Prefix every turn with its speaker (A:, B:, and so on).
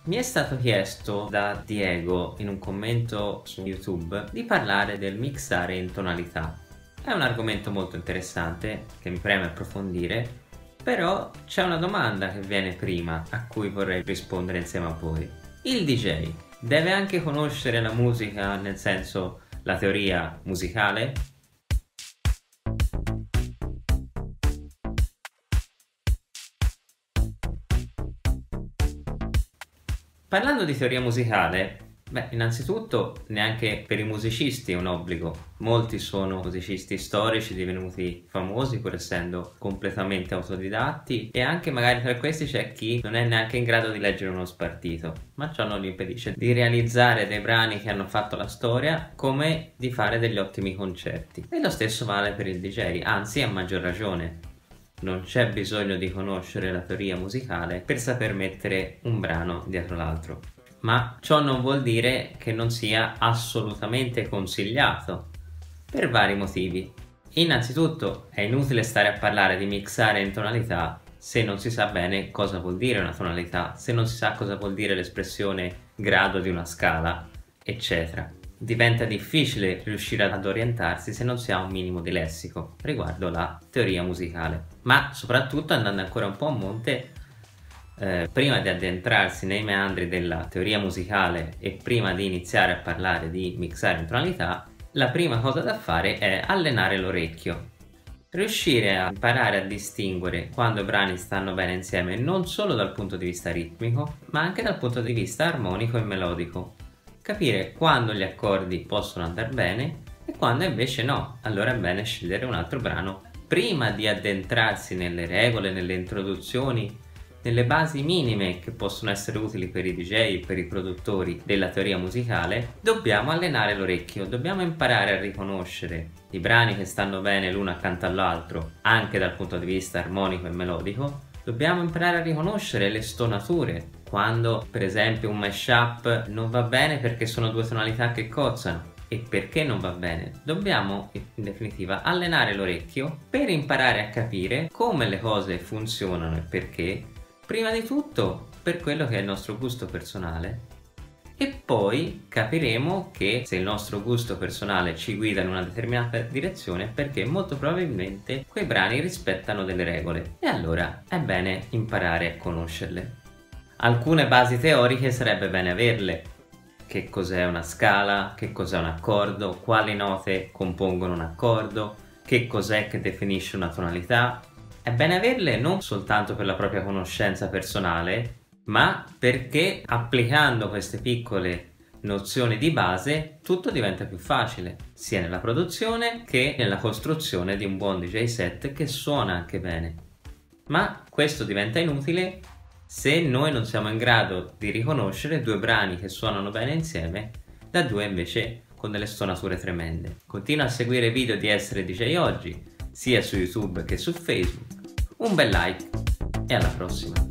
A: Mi è stato chiesto da Diego in un commento su YouTube di parlare del mixare in tonalità. È un argomento molto interessante che mi preme approfondire, però c'è una domanda che viene prima a cui vorrei rispondere insieme a voi. Il DJ deve anche conoscere la musica, nel senso la teoria musicale? Parlando di teoria musicale, innanzitutto neanche per i musicisti è un obbligo. Molti sono musicisti storici divenuti famosi pur essendo completamente autodidatti, e anche magari tra questi c'è chi non è neanche in grado di leggere uno spartito, ma ciò non gli impedisce di realizzare dei brani che hanno fatto la storia, come di fare degli ottimi concerti. E lo stesso vale per il DJ, anzi a maggior ragione. Non c'è bisogno di conoscere la teoria musicale per saper mettere un brano dietro l'altro, ma ciò non vuol dire che non sia assolutamente consigliato, per vari motivi. Innanzitutto è inutile stare a parlare di mixare in tonalità se non si sa bene cosa vuol dire una tonalità, se non si sa cosa vuol dire l'espressione grado di una scala, eccetera. Diventa difficile riuscire ad orientarsi se non si ha un minimo di lessico riguardo la teoria musicale. Ma soprattutto, andando ancora un po' a monte, prima di addentrarsi nei meandri della teoria musicale e prima di iniziare a parlare di mixare in tonalità, la prima cosa da fare è allenare l'orecchio. Riuscire a imparare a distinguere quando i brani stanno bene insieme, non solo dal punto di vista ritmico, ma anche dal punto di vista armonico e melodico. Capire quando gli accordi possono andare bene e quando invece no, allora è bene scegliere un altro brano. Prima di addentrarsi nelle regole, nelle introduzioni, nelle basi minime che possono essere utili per i DJ e per i produttori della teoria musicale, dobbiamo allenare l'orecchio, dobbiamo imparare a riconoscere i brani che stanno bene l'uno accanto all'altro, anche dal punto di vista armonico e melodico. Dobbiamo imparare a riconoscere le stonature, quando per esempio un mashup non va bene perché sono due tonalità che cozzano. E perché non va bene? Dobbiamo in definitiva allenare l'orecchio per imparare a capire come le cose funzionano e perché, prima di tutto per quello che è il nostro gusto personale, e poi capiremo che se il nostro gusto personale ci guida in una determinata direzione è perché molto probabilmente quei brani rispettano delle regole, e allora è bene imparare a conoscerle. Alcune basi teoriche sarebbe bene averle. Che cos'è una scala, che cos'è un accordo, quali note compongono un accordo, che cos'è che definisce una tonalità. È bene averle non soltanto per la propria conoscenza personale, ma perché applicando queste piccole nozioni di base tutto diventa più facile, sia nella produzione che nella costruzione di un buon DJ set che suona anche bene. Ma questo diventa inutile se noi non siamo in grado di riconoscere due brani che suonano bene insieme da due invece con delle stonature tremende. Continua a seguire i video di Essere DJ Oggi, sia su YouTube che su Facebook. Un bel like e alla prossima!